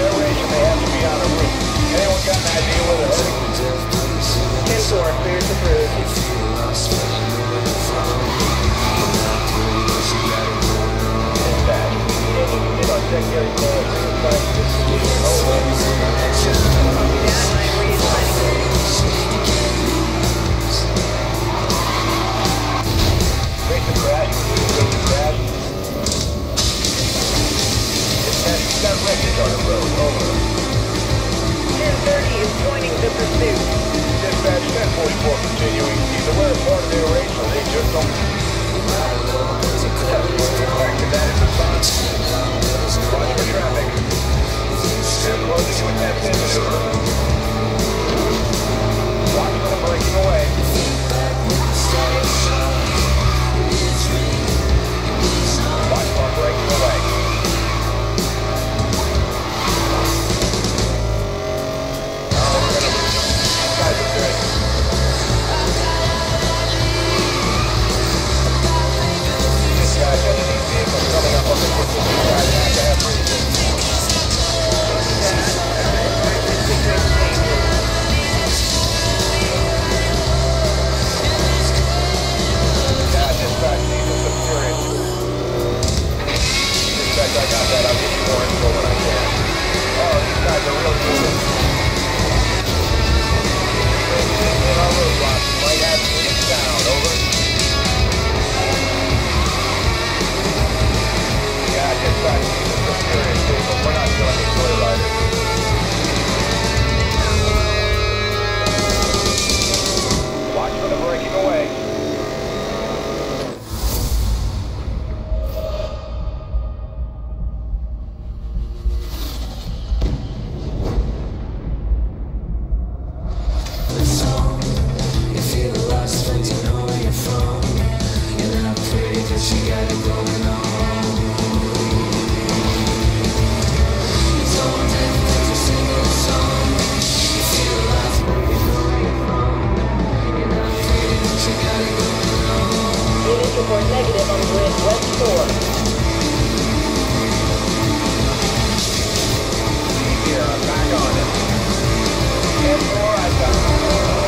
duration, they have to be on a route. Anyone got an idea where they're heading? 10-4, clear to cruise. Dispatch, hit on secondary call, sign this position, over. Down line, where you planning? Break the crash, break the crash. Dispatch, we got wreckage on the road, over. 1030 is joining the pursuit. Dispatch, 1044 continuing. Either we're a part of their race or they just don't. Back to that is response. Watch for traffic. They're closing with that maneuver. Watch for them breaking away. Watch for them breaking away. Oh, we're gonna lose them. These guys are good. Dispatch, enemy vehicle coming up on the 15 side, back to have reason. Dispatch, these are some serious. Dispatch, I got that. I'll give you more info when I can. Oh, these guys are really moving. In our roadblock, might have units down, over. Yeah, dispatch, these are some serious people. We're not doing these joyriders. Watch for them breaking away. Report negative on grid West 4. Here, I'm back on it. 10-4, I got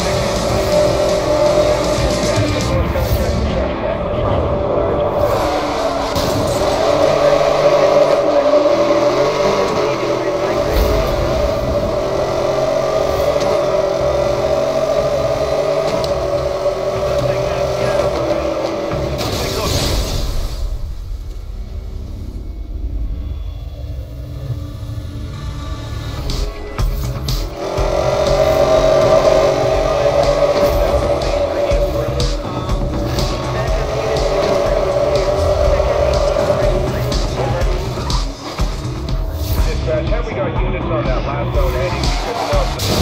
have we got units on that last zone heading to Nelson?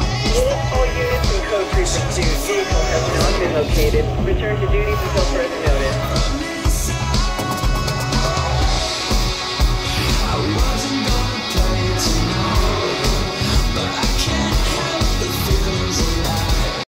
All units in code 3 pursuit. Vehicle has not been located. Return to duties until further notice.